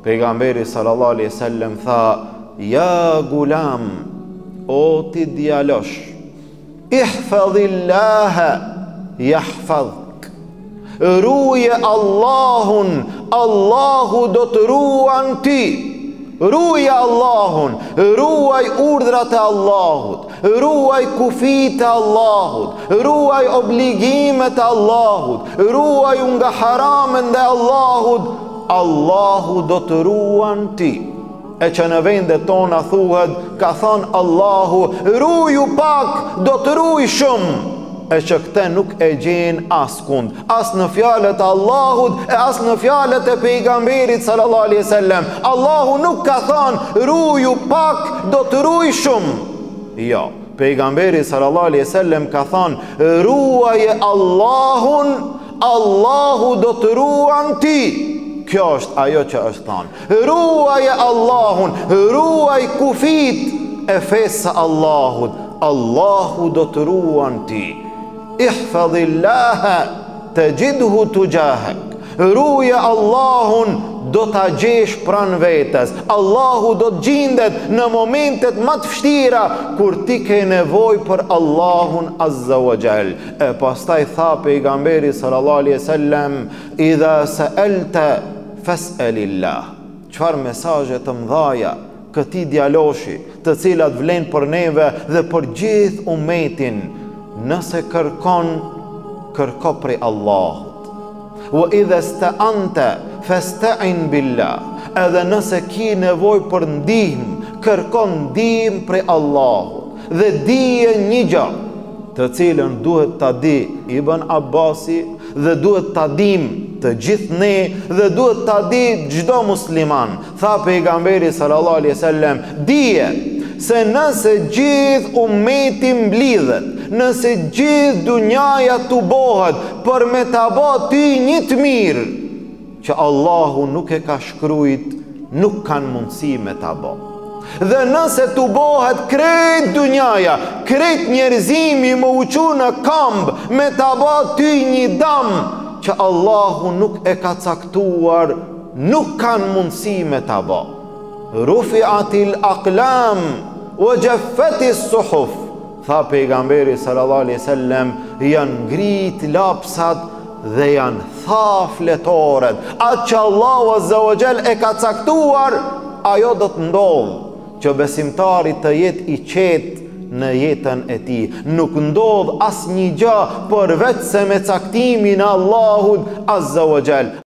Pejgamberi sallallahu alaihi wasallam tha: ja gulam, o ti djalosh, ihfadhillaha yahfadhk, ruje Allahun, Allahu do të ruan ty. Ruaj Allahun, ruaj urdhrat e Allahut, ruaj kufit e Allahut, ruaj obligimet e Allahut, ruaj nga haramen dhe Allahut. Allahu do të ruan ty. E që në vendet tona thuhet, ka thonë Allahu, ruju pak, do të ruj shumë. E që këte nuk e gjenë askund, as në fjalët e Allahut e as në fjalët e pejgamberit sallallahu alaihi wasallam. Allahu nuk ka thonë ruju pak, do të ruj shumë. Jo, pejgamberi sallallahu alaihi wasallam ka thonë ruaje Allahun, Allahu do të ruan ty. Kjo është ajo që është thonë. Ruaje Allahun, ruaj kufit e fesë Allahut, Allahu do të ruan ty. Ihfadhillaha tajidhu tujahak, ruaje Allahun, do ta gjesh pranë vetes. Allahu do të gjendet në momentet më të vështira kur ti ke nevojë për Allahun azza wa jall. E pastaj tha pejgamberi sallallahu alaihi wasallam: idha sa'alta fas'alillah. Çfarë mesazhe të mëdha këtij djaloshi, të cilat vlen për neve dhe për gjithë umetin. Nëse kërkon, kërko prej Allahut. Wa idha sta'anta fasta'in billah. Edhe nëse ki nevoj për ndihmë, kërkon ndihmë prej Allahut. Dhe dije një gjë, të cilën duhet ta di Ibn Abbasi, dhe duhet ta dim të gjithë ne, dhe duhet ta di çdo musliman. Tha pejgamberi sallallahu alaihi wasallam: dije se nëse gjithë ummeti mblidhet, nëse gjithë dunjaja të bohet për me të bë ty një të mirë, që Allahu nuk e ka shkrujt, nuk kanë mundësi me të bë. Dhe nëse të bohet krejt dunjaja, krejt njerëzimi më uqu në këmbë, me të bë ty një dam, që Allahu nuk e ka caktuar, nuk kanë mundësi me të bë. Rufi'atil aqlam wa jaffatis suhuf. Tha pejgamberi sallallahu alaihi wasallam: janë ngrit lapsat dhe janë tha fletoret. Atë që Allahu azza wa jall e ka caktuar, ajo do të ndodhë, që besimtari të jetë i qetë në jetën e tij. Nuk ndodh asnjë gjë përveç se me caktimin e Allahut azza wa jall.